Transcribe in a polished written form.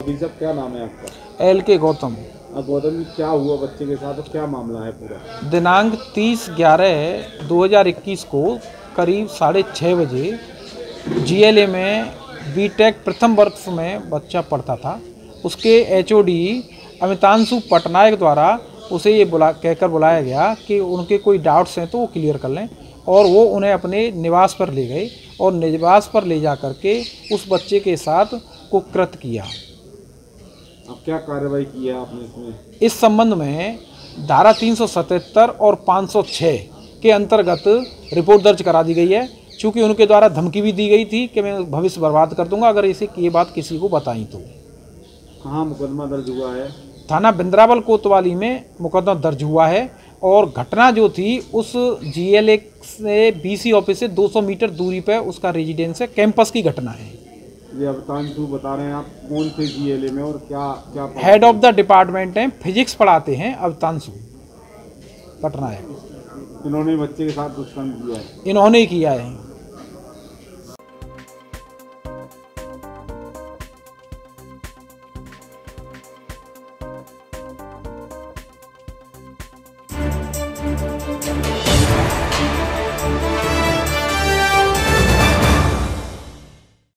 वकील साहब, क्या नाम है आपका? LK गौतम। गौतम जी, क्या हुआ बच्चे के साथ और क्या मामला है पूरा? दिनांक 30/11/2021 को करीब 6:30 बजे GLA में BTech प्रथम वर्ष में बच्चा पढ़ता था। उसके HOD अमितांशु पटनायक द्वारा उसे ये कहकर बुलाया गया कि उनके कोई डाउट्स हैं तो वो क्लियर कर लें, और वो उन्हें अपने निवास पर ले गए और निवास पर ले जा कर के उस बच्चे के साथ कुकृत्य किया। अब क्या कार्रवाई की है आपने इसमें? इस संबंध में धारा 377 और 506 के अंतर्गत रिपोर्ट दर्ज करा दी गई है, चूँकि उनके द्वारा धमकी भी दी गई थी कि मैं भविष्य बर्बाद कर दूंगा अगर इसे ये बात किसी को बताई तो। कहाँ मुकदमा दर्ज हुआ है? थाना बिंद्रावल कोतवाली में मुकदमा दर्ज हुआ है, और घटना जो थी उस GLA से BC ऑफिस से 200 मीटर दूरी पर उसका रेजिडेंस है, कैंपस की घटना है। ये अवतांशु बता रहे हैं आप, कौन से GLA में और क्या क्या? हेड ऑफ द डिपार्टमेंट हैं, फिजिक्स पढ़ाते हैं अवतांशु पटनायक। इन्होंने बच्चे के साथ दुष्कर्म किया है? इन्होंने किया है।